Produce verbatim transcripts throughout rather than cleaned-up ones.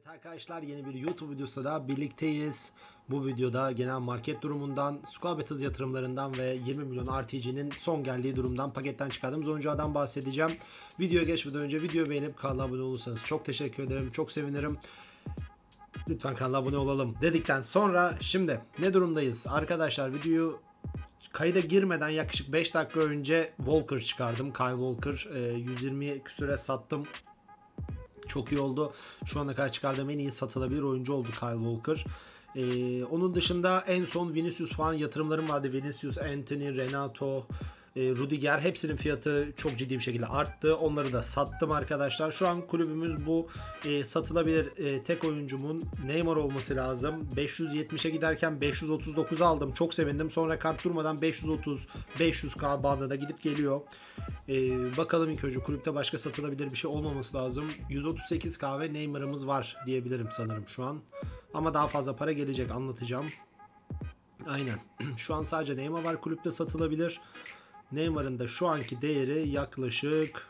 Evet arkadaşlar, yeni bir YouTube videosunda da birlikteyiz. Bu videoda genel market durumundan, Squabetz yatırımlarından ve yirmi milyon R T G'nin son geldiği durumdan, paketten çıkardığımız oyunculardan bahsedeceğim. Videoya geçmeden önce videoyu beğenip kanala abone olursanız çok teşekkür ederim, çok sevinirim. Lütfen kanala abone olalım dedikten sonra şimdi ne durumdayız? Arkadaşlar, videoyu kayda girmeden yaklaşık beş dakika önce Walker çıkardım. Kyle Walker yüz yirmi küsüre sattım. Çok iyi oldu. Şu ana kadar çıkardığım en iyi satılabilir oyuncu oldu Kyle Walker. Ee, onun dışında en son Vinicius falan yatırımlarım vardı. Vinicius, Anthony, Renato, e, Rudiger, hepsinin fiyatı çok ciddi bir şekilde arttı. Onları da sattım arkadaşlar. Şu an kulübümüz bu e, satılabilir e, tek oyuncumun Neymar olması lazım. beş yüz yetmişe giderken beş yüz otuz dokuza aldım. Çok sevindim. Sonra kart durmadan beş yüz otuz beş yüz K bandına gidip geliyor. Ee, bakalım, ilk önce kulüpte başka satılabilir bir şey olmaması lazım. yüz otuz sekiz K ve Neymar'ımız var diyebilirim sanırım şu an. Ama daha fazla para gelecek, anlatacağım. Aynen. Şu an sadece Neymar var kulüpte satılabilir. Neymar'ın da şu anki değeri yaklaşık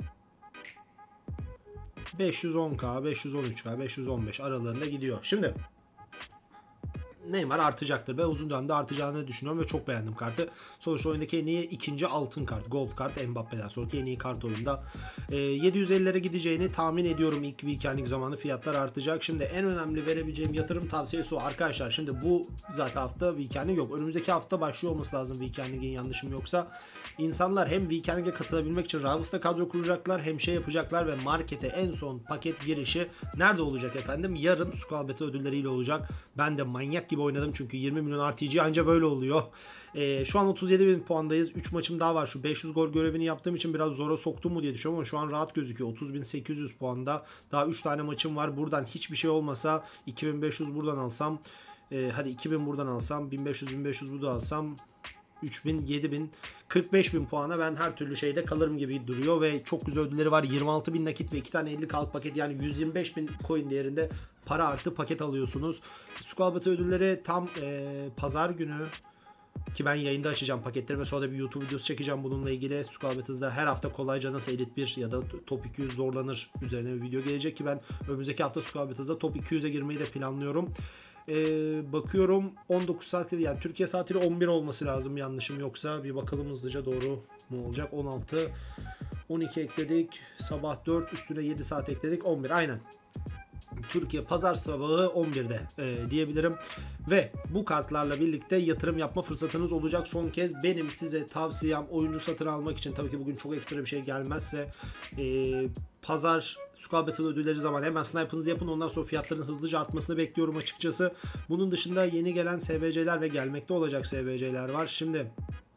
beş yüz on K, beş yüz on üç K, beş yüz on beş aralığında gidiyor. Şimdi Neymar artacaktır ve uzun dönemde artacağını düşünüyorum ve çok beğendim kartı. Sonuçta oyundaki en iyi ikinci altın kart, gold kart, Mbappe'den sonraki en iyi kart oyunda. E, yedi yüz ellilere gideceğini tahmin ediyorum. İlk weekending zamanı fiyatlar artacak. Şimdi en önemli verebileceğim yatırım tavsiyesi o arkadaşlar. Şimdi bu zaten hafta weekending yok. Önümüzdeki hafta başlıyor olması lazım weekending'in, yanlışım yoksa. İnsanlar hem weekending'e katılabilmek için Ravs'ta kadro kuracaklar, hem şey yapacaklar ve markete en son paket girişi nerede olacak efendim? Yarın Squabetz ödülleriyle olacak. Ben de manyak gibi oynadım çünkü yirmi milyon R T G anca böyle oluyor. Ee, şu an otuz yedi bin puandayız. üç maçım daha var. Şu beş yüz gol görevini yaptığım için biraz zora soktum mu diye düşünüyorum ama şu an rahat gözüküyor. otuz bin sekiz yüz puanda. Daha üç tane maçım var. Buradan hiçbir şey olmasa iki bin beş yüz buradan alsam. E, hadi iki bin buradan alsam. bin beş yüz bin beş yüz buradan alsam. üç bin, yedi bin, kırk beş bin puana ben her türlü şeyde kalırım gibi duruyor ve çok güzel ödülleri var. yirmi altı bin nakit ve iki tane elli K'lık paket, yani yüz yirmi beş bin coin değerinde para artı paket alıyorsunuz. Squabetz ödülleri tam e, pazar günü, ki ben yayında açacağım paketleri ve sonra da bir YouTube videosu çekeceğim bununla ilgili. Squabetz'da her hafta kolayca nasıl Elite bir ya da Top iki yüz zorlanır üzerine bir video gelecek ki ben önümüzdeki hafta Squabetz'da Top iki yüze girmeyi de planlıyorum. Ee, bakıyorum on dokuz saat, yani Türkiye saatiyle on bir olması lazım yanlışım yoksa. Bir bakalım hızlıca, doğru mu olacak? on altı, on iki ekledik, sabah dört, üstüne yedi saat ekledik, on bir, aynen. Türkiye pazar sabahı on birde e, diyebilirim ve bu kartlarla birlikte yatırım yapma fırsatınız olacak. Son kez benim size tavsiyem, oyuncu satın almak için, tabii ki bugün çok ekstra bir şey gelmezse e, pazar Squabetz ödülleri zaman hemen sniper'ınızı yapın, ondan sonra fiyatların hızlıca artmasını bekliyorum açıkçası. Bunun dışında yeni gelen S B C'ler ve gelmekte olacak S B C'ler var. Şimdi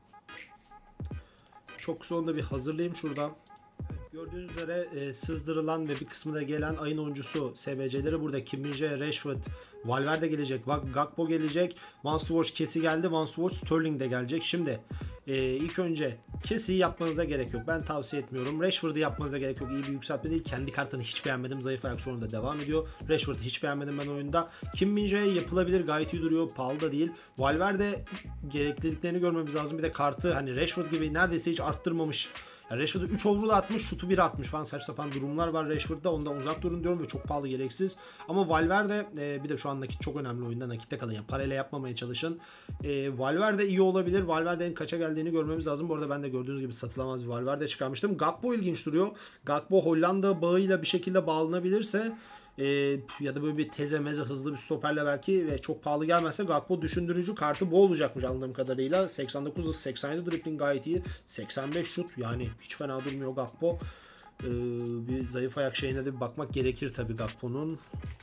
çok sonunda bir hazırlayayım şurada. Gördüğünüz üzere e, sızdırılan ve bir kısmı da gelen ayın oyuncusu S B C'leri burada. Kim Min-jae, Rashford, Valverde gelecek, Gakpo gelecek, Vance to Watch Kesi geldi, Vance to Watch Sterling de gelecek. Şimdi e, ilk önce Kesi'yi yapmanıza gerek yok. Ben tavsiye etmiyorum. Rashford'u yapmanıza gerek yok. İyi bir yükseltme değil. Kendi kartını hiç beğenmedim. Zayıf ayak sonunda devam ediyor. Rashford'u hiç beğenmedim ben oyunda. Kim Min-jae yapılabilir. Gayet iyi duruyor. Pahalı da değil. Valverde gerekliliklerini görmemiz lazım. Bir de kartı hani Rashford gibi neredeyse hiç arttırmamış. Yani Rashford'u üç overall atmış, şutu bir atmış falan, saçma sapan durumlar var Rashford'da. Ondan uzak durun diyorum ve çok pahalı, gereksiz. Ama Valverde e, bir de şu an nakit çok önemli oyunda, nakitte kalın. Yani parayla yapmamaya çalışın. E, Valverde iyi olabilir. Valverde'nin kaça geldiğini görmemiz lazım. Bu arada ben de gördüğünüz gibi satılamaz bir Valverde çıkarmıştım. Gakpo ilginç duruyor. Gakpo Hollanda bağıyla bir şekilde bağlanabilirse Ee, ya da böyle bir teze meze hızlı bir stoperle belki ve çok pahalı gelmezse Gakpo düşündürücü kartı bu olacakmış anladığım kadarıyla. seksen dokuz hız, seksen yedi dribbling gayet iyi, seksen beş şut, yani hiç fena durmuyor Gakpo. Ee, bir zayıf ayak şeyine de bir bakmak gerekir tabi Gakpo'nun.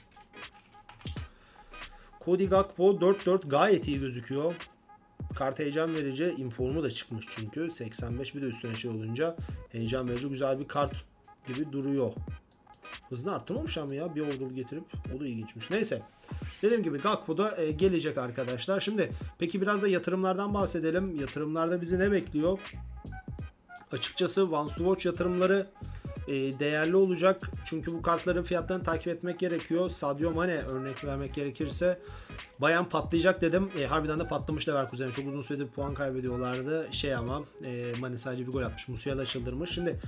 Cody Gakpo dört dört gayet iyi gözüküyor. Kart heyecan verici, informu da çıkmış çünkü seksen beş, bir de üstüne şey olunca heyecan verici güzel bir kart gibi duruyor. Hızını arttırmamış ama ya, bir overall getirip, o da ilginçmiş. Neyse, dediğim gibi Gakpo da e, gelecek arkadaşlar. Şimdi peki biraz da yatırımlardan bahsedelim. Yatırımlarda bizi ne bekliyor? Açıkçası Vance to Watch yatırımları e, değerli olacak. Çünkü bu kartların fiyatlarını takip etmek gerekiyor. Sadio Mane örnek vermek gerekirse bayan patlayacak dedim. E, harbiden de patlamış Leverkusen. Çok uzun süredir puan kaybediyorlardı. Şey ama e, Mane sadece bir gol atmış. Musiala çıldırmış. Şimdi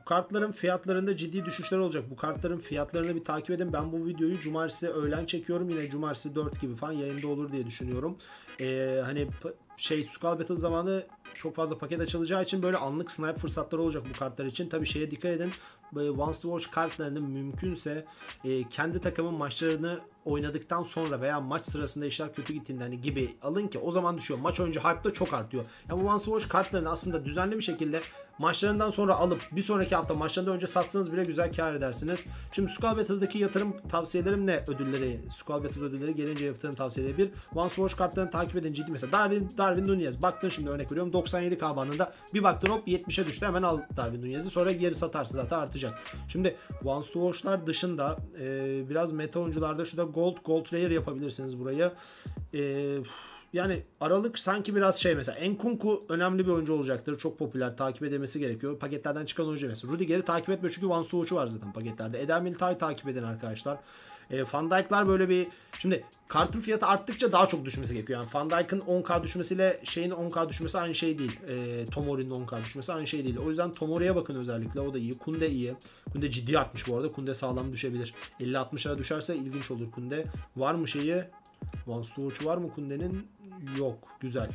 kartların fiyatlarında ciddi düşüşler olacak. Bu kartların fiyatlarını bir takip edin. Ben bu videoyu cumartesi öğlen çekiyorum. Yine cumartesi dört gibi falan yayında olur diye düşünüyorum. Ee, hani şey Skull Battle zamanı çok fazla paket açılacağı için böyle anlık snipe fırsatları olacak bu kartlar için. Tabii şeye dikkat edin. Once to Watch kartlarını mümkünse e, kendi takımın maçlarını oynadıktan sonra veya maç sırasında işler kötü gittiğinde hani gibi alın ki o zaman düşüyor. Maç önce hype da çok artıyor. Yani bu Once to Watch kartlarını aslında düzenli bir şekilde maçlarından sonra alıp bir sonraki hafta maçlarından önce satsanız bile güzel kar edersiniz. Şimdi Skull Battles'daki yatırım tavsiyelerim ne? Ödülleri, Skull Battles ödülleri gelince yatırım tavsiyeleri bir. Once to Watch kartlarını takip edin ciddi. Mesela Darwin, Darwin Nunez. Baktın şimdi örnek veriyorum doksan yedi K bandında. Bir baktın hop yetmişe düştü. Hemen al Darwin Nunez'i. Sonra geri satarsın zaten artacak. Şimdi Once to Watch'lar dışında e, biraz meta oyuncularda şurada Gold, Gold Rare yapabilirsiniz burayı. Eee Yani aralık sanki biraz şey mesela Nkunku önemli bir oyuncu olacaktır. Çok popüler. Takip edilmesi gerekiyor. Paketlerden çıkan oyuncu mesela. Rudiger'i takip etmiyor çünkü Once to Watch'u var zaten paketlerde. Eder Milita'yı takip edin arkadaşlar. E, Van Dijk'lar böyle bir... Şimdi kartın fiyatı arttıkça daha çok düşmesi gerekiyor. Yani Van Dijk'ın on K düşmesiyle şeyin on K düşmesi aynı şey değil. E, Tomori'nin on K düşmesi aynı şey değil. O yüzden Tomori'ye bakın özellikle. O da iyi. Kunde iyi. Kunde ciddi artmış bu arada. Kunde sağlam düşebilir. elli altmışlara düşerse ilginç olur Kunde. Var mı şeyi? Once to Watch var mı Kunde'nin? Yok. Güzel.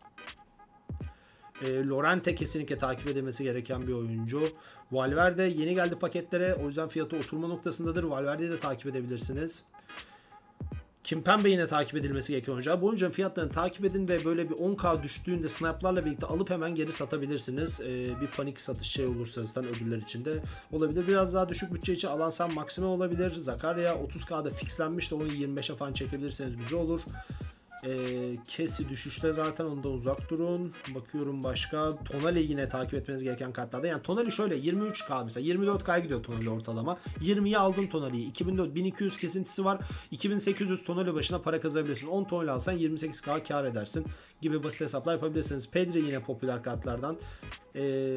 E, Llorente kesinlikle takip edilmesi gereken bir oyuncu. Valverde yeni geldi paketlere. O yüzden fiyatı oturma noktasındadır. Valverde'yi de takip edebilirsiniz. Kimpembe yine takip edilmesi gereken oyuncu. Bu oyuncunun fiyatlarını takip edin ve böyle bir on K düştüğünde snaplarla birlikte alıp hemen geri satabilirsiniz. Ee, bir panik satış şey olursa zaten ödüller içinde olabilir. Biraz daha düşük bütçe için Alansan Maxime olabilir. Zakaria otuz K'da fixlenmiş de onu yirmi beşe falan çekebilirseniz güzel olur. Ee, Kesi düşüşte zaten ondan uzak durun. Bakıyorum başka. Tonali yine takip etmeniz gereken kartlarda. Yani Tonali şöyle yirmi üç K mesela yirmi dört K'ya gidiyor Tonali ortalama. yirmiye aldın Tonali'yi. iki bin dört bin iki yüz kesintisi var. iki bin sekiz yüz Tonali başına para kazanabilirsin. on Tonali alsan yirmi sekiz K kar edersin gibi basit hesaplar yapabilirsiniz. Pedri yine popüler kartlardan. Ee,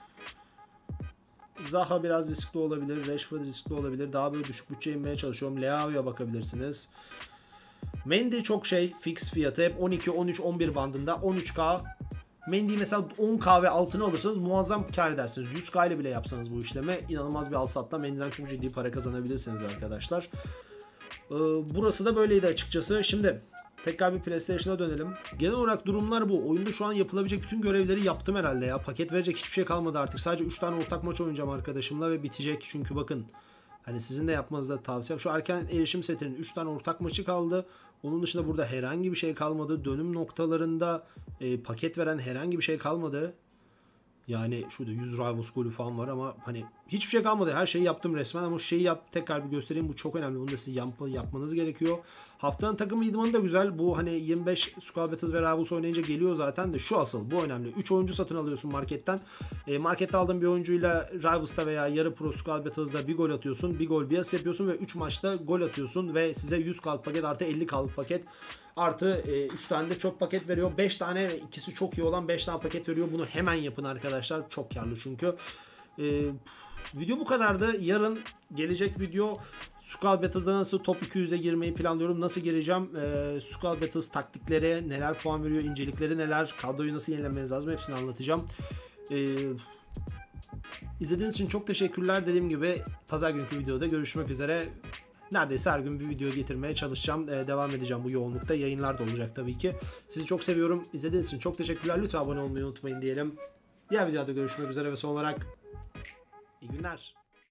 Zaha biraz riskli olabilir. Rashford riskli olabilir. Daha böyle düşük bütçeye inmeye çalışıyorum. Leao'ya bakabilirsiniz. Mendy çok şey fix fiyatı hep on iki, on üç, on bir bandında on üç K. Mendy'yi mesela on K ve altını alırsanız muazzam kar edersiniz. yüz K ile bile yapsanız bu işlemi inanılmaz bir al satla Mendy'den çok ciddi para kazanabilirsiniz arkadaşlar. Ee, burası da böyleydi açıkçası. Şimdi tekrar bir PlayStation'a dönelim. Genel olarak durumlar bu. Oyunda şu an yapılabilecek bütün görevleri yaptım herhalde ya. Paket verecek hiçbir şey kalmadı artık. Sadece üç tane ortak maç oynayacağım arkadaşımla ve bitecek. Çünkü bakın hani sizin de yapmanızı da tavsiyem. Şu erken erişim setinin üç tane ortak maçı kaldı. Onun dışında burada herhangi bir şey kalmadı. Dönüm noktalarında e, paket veren herhangi bir şey kalmadı. Yani şurada yüz Rivals golü falan var ama hani hiçbir şey kalmadı. Her şeyi yaptım resmen ama şu şeyi yap, tekrar bir göstereyim. Bu çok önemli. Bunu da siz yap, yapmanız gerekiyor. Haftanın takım idmanı da güzel. Bu hani yirmi beş Skull Battles ve Rivals oynayınca geliyor zaten de şu asıl bu önemli. üç oyuncu satın alıyorsun marketten. E, markette aldığın bir oyuncuyla Rivals'ta veya yarı pro Skull Battles'da bir gol atıyorsun. Bir gol bir asist yapıyorsun ve üç maçta gol atıyorsun ve size yüz K'lık paket artı elli K'lık paket artı üç tane de çok paket veriyor. beş tane ve ikisi çok iyi olan beş tane paket veriyor. Bunu hemen yapın arkadaşlar. Çok karlı çünkü. Ee, video bu kadardı. Yarın gelecek video Skull Battles'da nasıl top iki yüze girmeyi planlıyorum. Nasıl gireceğim? Ee, Skull Battles taktikleri neler puan veriyor, incelikleri neler, kadroyu nasıl yenilemeniz lazım hepsini anlatacağım. Ee, izlediğiniz için çok teşekkürler. Dediğim gibi pazar günkü videoda görüşmek üzere. Neredeyse her gün bir video getirmeye çalışacağım. Ee, devam edeceğim bu yoğunlukta. Yayınlar da olacak tabii ki. Sizi çok seviyorum. İzlediğiniz için çok teşekkürler. Lütfen abone olmayı unutmayın diyelim. Diğer videoda görüşmek üzere ve son olarak iyi günler.